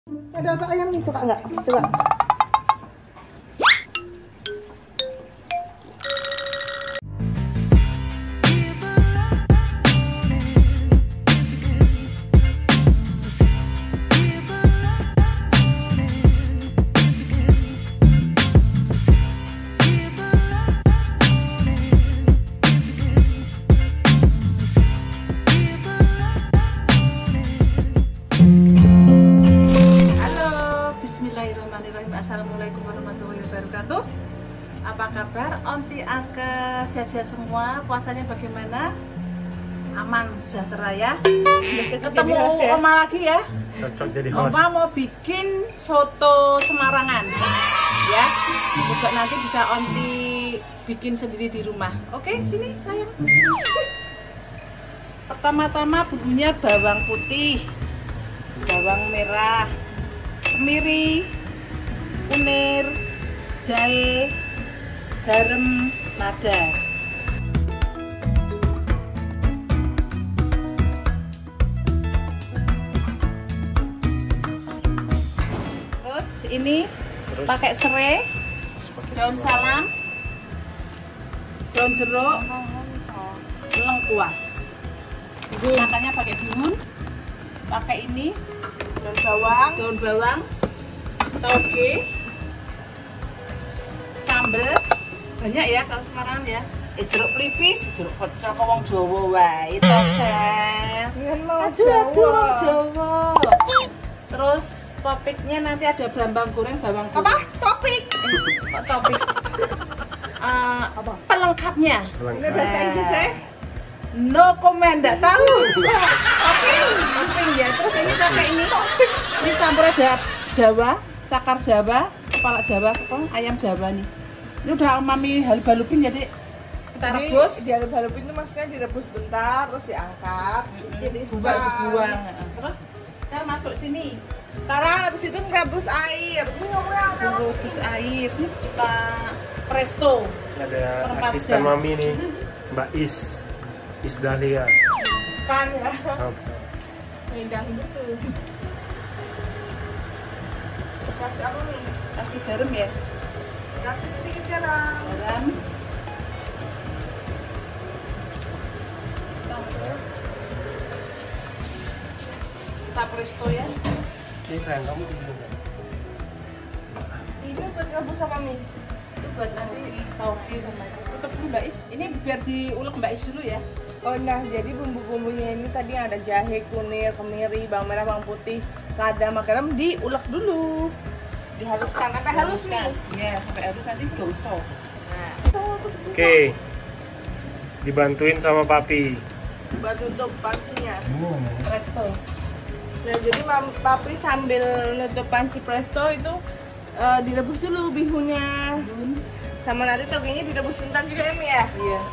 Ada otak ayam nih, suka nggak? Coba. Assalamualaikum warahmatullahi wabarakatuh. Apa kabar Onti Angke? Sehat-sehat semua? Puasanya bagaimana? Aman, sejahtera ya? Ketemu Oma lagi ya? Cocok jadi host. Oma mau bikin soto Semarangan ya. Coba nanti bisa Onti bikin sendiri di rumah. Oke, sini sayang. Pertama-tama bumbunya bawang putih, bawang merah, kemiri, kunir, jahe, garam, lada. Terus ini pakai serai, daun salam, daun jeruk, lengkuas. Makanya pakai bihun, pakai ini, daun bawang, toge, sambel banyak ya kalau Semarang ya. Jeruk pelipis, jeruk pecel kok wong Jawa wae to, Sen. Aduh wong Jawa. Terus topiknya nanti ada brambang goreng, bawang goreng. Apa? Topik. Kok topik? Pelengkapnya. Ini bahasa Inggris ya? No comment, enggak tahu. Topping ya. Terus ini pakai ini. Ini campur ada Jawa, cakar Jawa, kepala Jawa, ayam Jawa nih. Ini udah mami halus-halupin jadi kita rebus. Di halus-halupin itu maksudnya direbus bentar, terus diangkat, jadi dibuang. Terus kita masuk sini. Sekarang habis itu merebus air. Rebus air. Ini kita presto. Ada asisten mami nih, Mbak Is Dahlia. Kan ya. Oke. Indah gitu. Kasih apa nih? Kasih garam ya. Kasih sedikit garam. Garam. Kita presto ya. Oke, sayang kamu di sini. Ini buat rebus apa nih? Itu buat nanti sauki sama itu. Tutup dulu Mbak Is. Ini biar diulek Mbak Is dulu ya. Oh nah, jadi bumbu-bumbunya ini tadi ada jahe, kunir, kemiri, bawang merah, bawang putih, lada, sama garam diulek dulu. Dihaluskan sampai halus nih. Iya, sampai halus nanti gosok. Nah, Oke. Dibantuin sama papi. buat nutup pancinya. Presto. Nah, jadi papi sambil nutup panci presto itu direbus dulu bihunnya. Sama nanti togenya direbus bentar juga ya, Mi ya? Iya.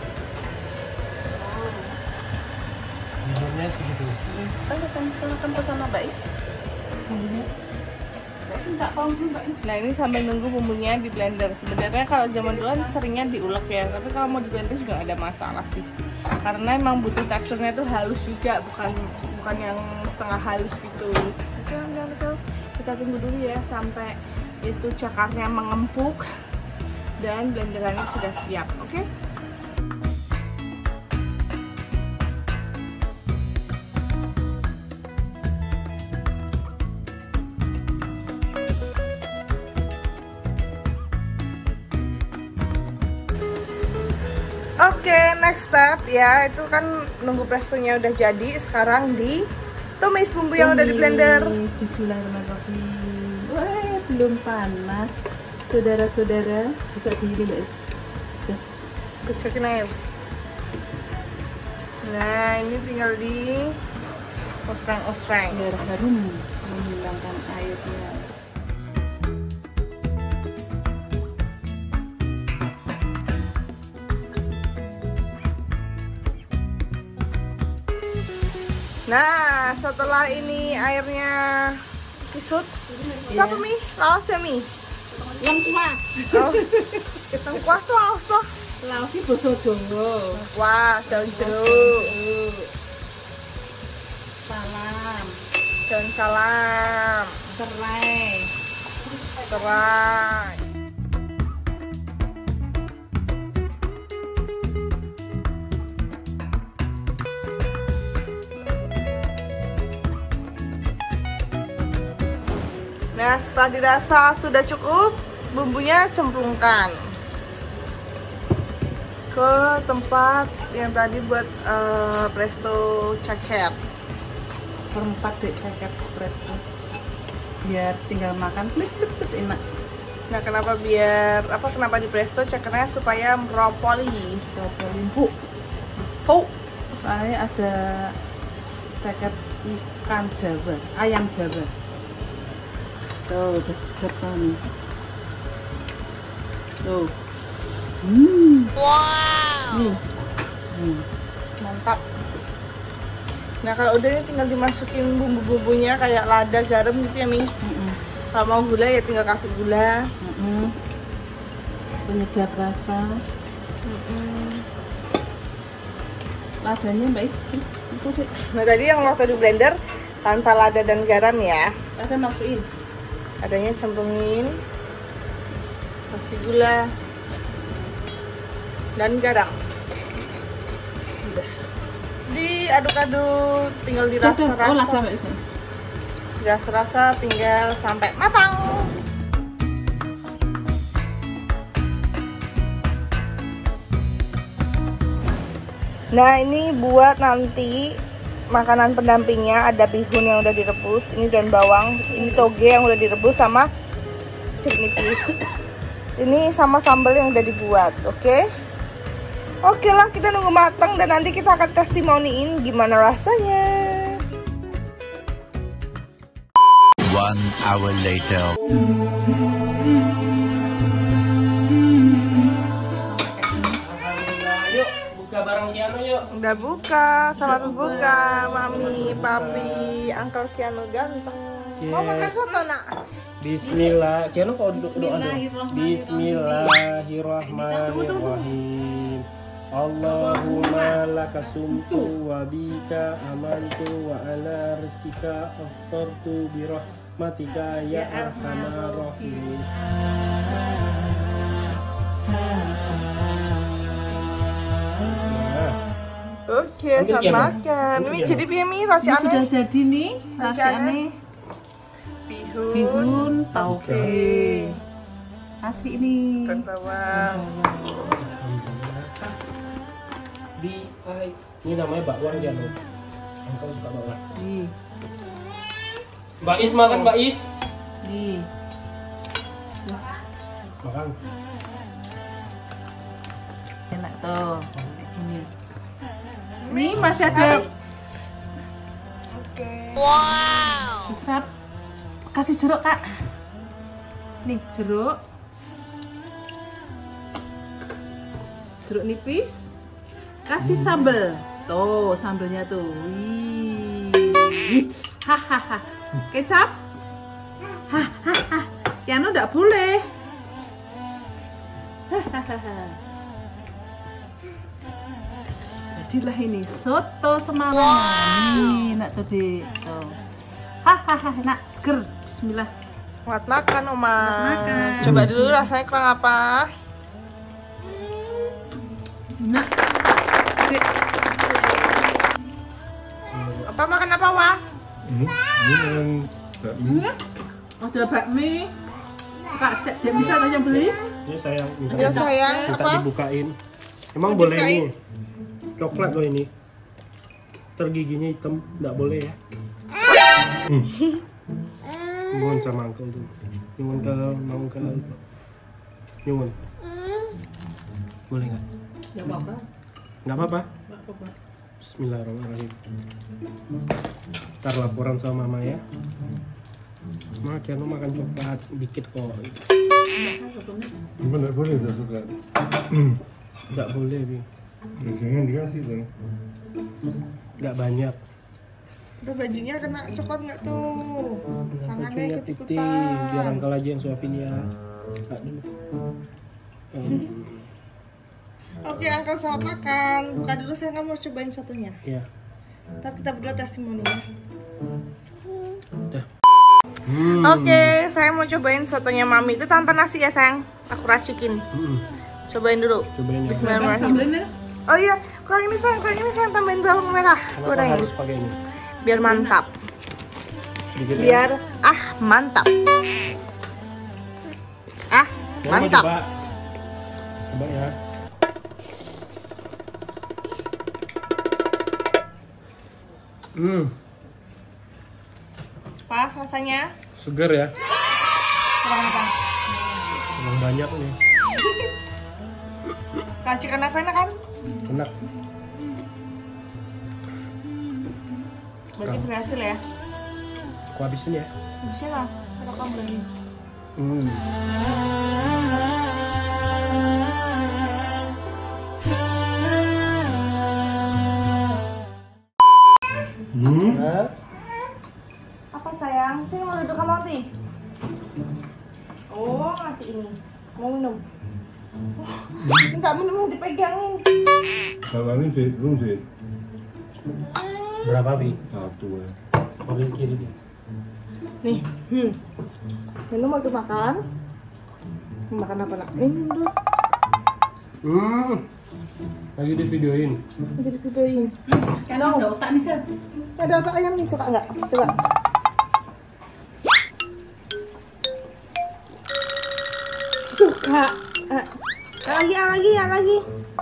Bihunnya segitu. Silakan pesan Mbak Is. Bumbunya. Mbak Is minta tolong dulu Mbak Is. Nah, ini sambil nunggu bumbunya di blender. Sebenarnya kalau zaman dulu kan seringnya diulek ya, tapi kalau mau di blender juga nggak ada masalah sih. Karena emang butuh teksturnya tuh halus juga, bukan yang setengah halus gitu. Betul. Kita tunggu dulu ya sampai itu cakarnya mengempuk dan blenderannya sudah siap. Oke? Oke, next step ya, itu kan nunggu prestonya udah jadi. Sekarang ditumis bumbu yang udah di blender. Bismillahirrahmanirrahim. Wah, belum panas. Saudara-saudara, buka diri Mbak Is. Kucekin aja. Nah, ini tinggal di osreng-osreng. Biar harum menghilangkan airnya. Nah, setelah ini airnya kisut, apa Mi? Laos ya Mi? Lengkuas. Oh, lengkuas tuh laos tuh. Laos sih basa Jawa. Lengkuas, daun jeruk. Salam. Dan salam. Serai. Serai. Nah, setelah dirasa sudah cukup, bumbunya cemplungkan ke tempat yang tadi buat presto ceker. Perempat deh ceker espresso. Biar tinggal makan klik enak. Nah, kenapa di presto cekernya supaya meropoli. Empuk. Soalnya ada ceker ikan Jawa, ayam Jawa. Tuh, udah segar nih. Tuh. Wow. Mantap. Nah, kalau udah tinggal dimasukin bumbu-bumbunya kayak lada, garam gitu ya, Mi. Kalau mau gula ya tinggal kasih gula. Penyegar rasa. Ladanya Mbak Is. Nah, tadi yang waktu di blender tanpa lada dan garam ya. Lada masukin. Adanya cemplungin, kasih gula dan garam. Sudah diaduk-aduk, tinggal dirasa-rasa. Dirasa-rasa, tinggal sampai matang. Nah, ini buat nanti makanan pendampingnya. Ada bihun yang udah direbus, ini daun bawang, ini toge yang udah direbus sama jeruk nipis. Ini sama sambal yang udah dibuat, oke? Oke lah, kita nunggu matang dan nanti kita akan testimoniin gimana rasanya. 1 hour later. Buka bareng Kiano yuk. Udah buka, selamat berbuka, Mami, Papi, Uncle Kiano ganteng. Mau makan soto, Nak? Bismillah. Kiano kok doa dong. Bismillahirrahmanirrahim. Allahumma laka sumtu wa bika amantu wa ala rizkika aftartu bi rahmatika ya arhamar rahimin. Oke, selamat makan. Ini jadi piye Mi Ini raciannya? sudah jadi nih rasanya. Bihun, tauge. Kasih ini. Dan bawang. Ini namanya bakwan Kiano. Engkau suka bakwan. Nih. Mbak Is makan, Mbak Is. Nih. Makan. Enak tuh. Kayak gini. Ini masih ada kecap. Kasih jeruk, Kak. Nih, jeruk. Jeruk nipis. Kasih sambal. Tuh, sambalnya tuh. Wih. Hahaha. Kecap. Hahaha. Kiano enggak boleh. Hahaha. Jadilah ini soto Semarang. Nih, nak tuh di. Tuh. Hahaha, nak seger. Bismillah. Selamat makan, Oma. Makan. Coba dulu rasanya kurang apa? Enak. Apa makan apa, Wah? Ada bakmi. Kak, dia bisa aja beli. Ini sayang. Ya sayang, Minta apa? dibukain. Emang boleh nih? Coklat loh ini. Tergiginya hitam, nggak boleh ya. Nyuwun sama angkel tuh. Nyuwun ke mau ke nyuwun. Boleh nggak? Nggak apa-apa. Nggak apa-apa. Nggak apa-apa. Bismillahirrahmanirrahim. Ntar laporan sama mama ya. Ma, Kiano makan coklat dikit kok. Nggak boleh udah coklat. Nggak boleh, Bi. Jangan dikasih dong. Nggak banyak. Tuh bajunya kena coklat nggak tuh? Tangannya Bajunya putih, biar ikut-ikutan. angkel aja yang suapin ya. Nggak dulu. Oke, Uncle selamat makan. Buka dulu, saya nggak mau cobain sotonya. Iya. Ntar kita berdua testimoni ya. Udah. Oke, saya mau cobain sotonya Mami itu tanpa nasi ya sayang. Aku racikin. Cobain dulu. Cobain ya. Bismillahirrahmanirrahim. Oh iya, kurang ini sayang tambahin bawang merah. Kenapa Goreng. harus pakai ini? Biar mantap. Sedikit ya. Biar mantap. Saya mau Mantap. Coba ya. Pas rasanya? Seger ya. Kurang apa? Kurang banyak nih. Racikan apa enak kan? Enak. Berarti berhasil ya? Aku habisin ya. Bisa lah, kalau kamu lagi. Nah, Apa sayang? Sini mau duduk sama Oti. Oh, ngasih ini. Mau minum? Enggak minum, dipegangin. Bapaknya sih, belum sih. berapa Bi? Satu ya. Kiri. Nih, minum mau makan? Makan apa nak? Ini dulu. Lagi di videoin. Jadi videoin. Kan ada otak nih, Sir. Ada otak ayam nih, suka nggak? Coba. Suka. Lagi.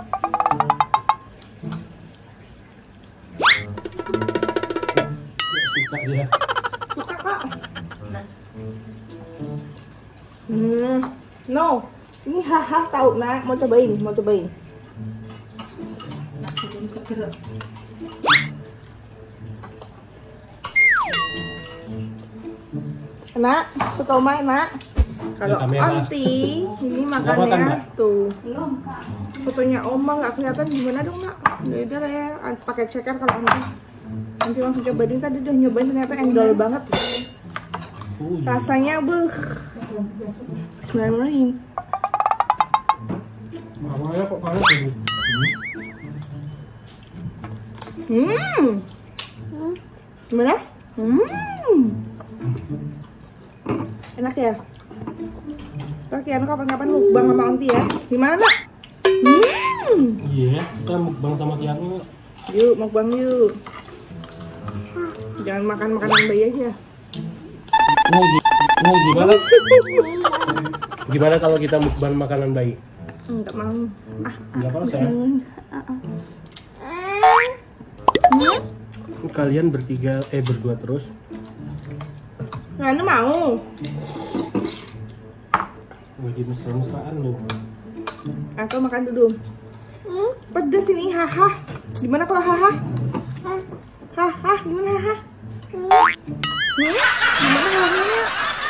Suka dia. Suka kak. No. Ini haha tahu nak, mau cobain. Nasi itu seger. Nak, setoma nak. Kalau kamera. anti, ini Apa, makannya Mbak? tuh. Belum, Kak. Fotonya Oma nggak kelihatan gimana dong nak? Beda lah ya, pakai ceker kalau anti. Nanti langsung cobain, tadi udah nyobain ternyata endol banget. Rasanya Bismillahirrahmanirrahim. Awalnya kok panas ini? Gimana? Enak ya? Kalian kapan-kapan mukbang sama Onti ya? Gimana? Iya, kita mukbang sama Tiano. Yuk, mukbang yuk. Jangan makan makanan bayi aja. Gimana? Gimana kalau kita mukbang makanan bayi? Enggak mau. Enggak apa saya. Kalian berdua terus. Nggak mau. Lagi mesra-mesraan lu. Aku makan dulu. Pedas ini, haha. Gimana kalau haha? Haha, gimana haha? Gimana hahanya?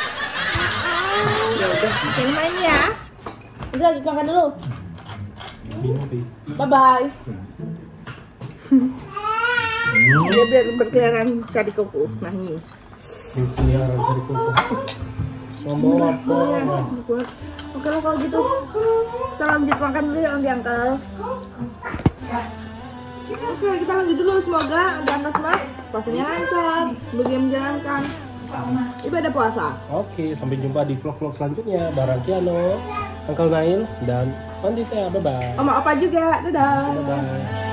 Ya udah, yang main ya. Udah, kita makan dulu. Minum, Bi. Bye-bye. Dia biar berkeliaran cari koko. Nah ini. Ini orang dari kumpul. Ngomong apa? Oke lah kalau gitu. Kita lanjut makan dulu ya, Om Uncle. Oke, kita lanjut dulu. Semoga Om Uncle semua puasanya lancar, bagi yang menjalankan ibadah puasa. Oke, sampai jumpa di vlog-vlog selanjutnya bareng Tiano, Uncle Nail, dan Andi saya. Bye-bye. Sama Opa juga. Dadah. Bye-bye.